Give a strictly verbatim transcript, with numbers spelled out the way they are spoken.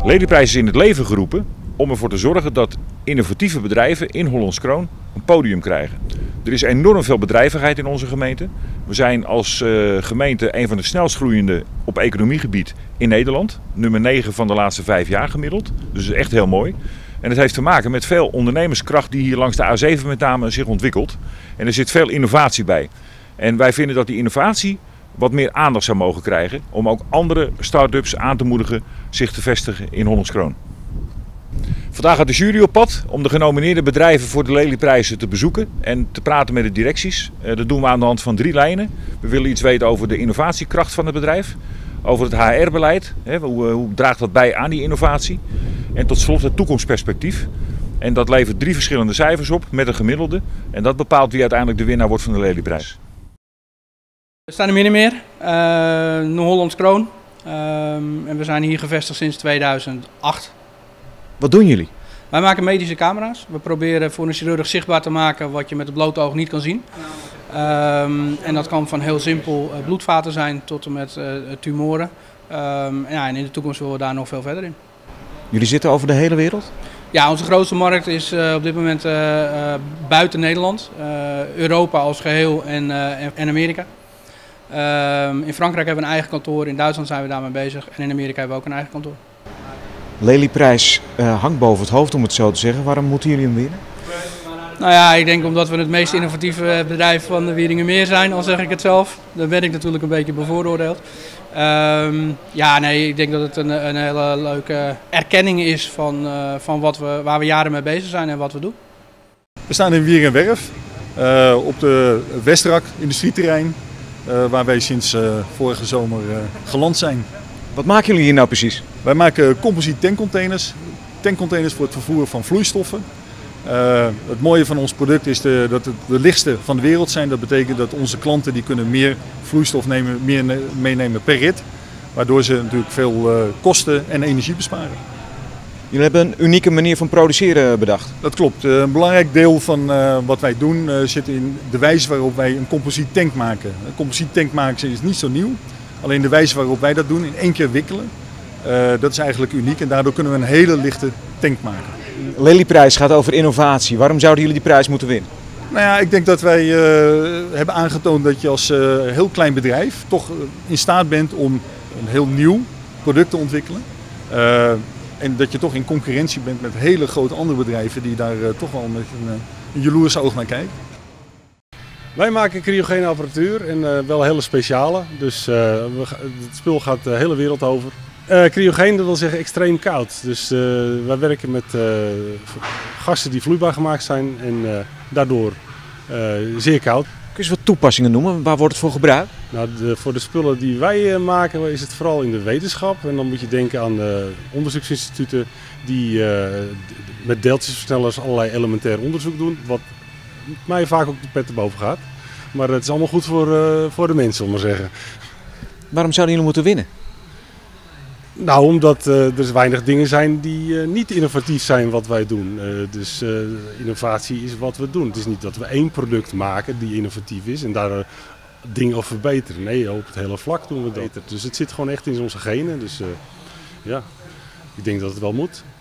Lelyprijs is in het leven geroepen om ervoor te zorgen dat innovatieve bedrijven in Hollands Kroon een podium krijgen. Er is enorm veel bedrijvigheid in onze gemeente. We zijn als uh, gemeente een van de snelst groeiende op economiegebied in Nederland. Nummer negen van de laatste vijf jaar gemiddeld. Dus dat is echt heel mooi. En het heeft te maken met veel ondernemerskracht die hier langs de A zeven met name zich ontwikkelt. En er zit veel innovatie bij. En wij vinden dat die innovatie wat meer aandacht zou mogen krijgen om ook andere start-ups aan te moedigen zich te vestigen in Hollands Kroon. Vandaag gaat de jury op pad om de genomineerde bedrijven voor de Lelyprijzen te bezoeken en te praten met de directies. Dat doen we aan de hand van drie lijnen. We willen iets weten over de innovatiekracht van het bedrijf, over het H R-beleid, hoe, hoe draagt dat bij aan die innovatie en tot slot het toekomstperspectief. En dat levert drie verschillende cijfers op met een gemiddelde en dat bepaalt wie uiteindelijk de winnaar wordt van de Lelyprijs. We staan in Middenmeer, uh, Hollands Kroon, uh, en we zijn hier gevestigd sinds tweeduizend acht. Wat doen jullie? Wij maken medische camera's. We proberen voor een chirurg zichtbaar te maken wat je met het blote oog niet kan zien. Um, en dat kan van heel simpel uh, bloedvaten zijn tot en met uh, tumoren. Um, ja, en in de toekomst willen we daar nog veel verder in. Jullie zitten over de hele wereld? Ja, onze grootste markt is uh, op dit moment uh, uh, buiten Nederland. Uh, Europa als geheel en, uh, en Amerika. Um, in Frankrijk hebben we een eigen kantoor, in Duitsland zijn we daarmee bezig en in Amerika hebben we ook een eigen kantoor. Lelyprijs uh, hangt boven het hoofd om het zo te zeggen. Waarom moeten jullie hem winnen? Nou ja, ik denk omdat we het meest innovatieve bedrijf van de Wieringermeer zijn, al zeg ik het zelf. Daar ben ik natuurlijk een beetje bevooroordeeld. Um, ja, nee, ik denk dat het een, een hele leuke erkenning is van, uh, van wat we, waar we jaren mee bezig zijn en wat we doen. We staan in Wieringerwerf uh, op de Westrak industrieterrein, uh, waar wij sinds uh, vorige zomer uh, geland zijn. Wat maken jullie hier nou precies? Wij maken composiet tankcontainers, tankcontainers voor het vervoer van vloeistoffen. Uh, het mooie van ons product is de, dat het de lichtste van de wereld zijn. Dat betekent dat onze klanten die kunnen meer vloeistof nemen, meer meenemen per rit. Waardoor ze natuurlijk veel uh, kosten en energie besparen. Jullie hebben een unieke manier van produceren bedacht. Dat klopt. Een belangrijk deel van uh, wat wij doen uh, zit in de wijze waarop wij een composiet tank maken. Een composiet tank maken is niet zo nieuw. Alleen de wijze waarop wij dat doen, in één keer wikkelen, uh, dat is eigenlijk uniek. En daardoor kunnen we een hele lichte tank maken. Lelyprijs gaat over innovatie. Waarom zouden jullie die prijs moeten winnen? Nou ja, ik denk dat wij uh, hebben aangetoond dat je als uh, heel klein bedrijf toch in staat bent om een heel nieuw product te ontwikkelen. Uh, en dat je toch in concurrentie bent met hele grote andere bedrijven die daar uh, toch wel met een, een jaloerse oog naar kijken. Wij maken cryogene apparatuur en uh, wel hele speciale. Dus uh, we, het spul gaat de hele wereld over. Uh, cryogeen, dat wil zeggen extreem koud. Dus uh, wij werken met uh, gassen die vloeibaar gemaakt zijn en uh, daardoor uh, zeer koud. Kun je eens wat toepassingen noemen? Waar wordt het voor gebruikt? Nou, de, voor de spullen die wij uh, maken is het vooral in de wetenschap. En dan moet je denken aan de onderzoeksinstituten die uh, met deeltjesversnellers allerlei elementair onderzoek doen. Wat mij vaak ook de pet erboven gaat. Maar het is allemaal goed voor, uh, voor de mensen, om maar zeggen. Waarom zouden jullie moeten winnen? Nou, omdat uh, er weinig dingen zijn die uh, niet innovatief zijn wat wij doen. Uh, dus uh, innovatie is wat we doen. Het is niet dat we één product maken die innovatief is en daar uh, dingen over verbeteren. Nee, op het hele vlak doen we dat. Dus het zit gewoon echt in onze genen. Dus uh, ja, ik denk dat het wel moet.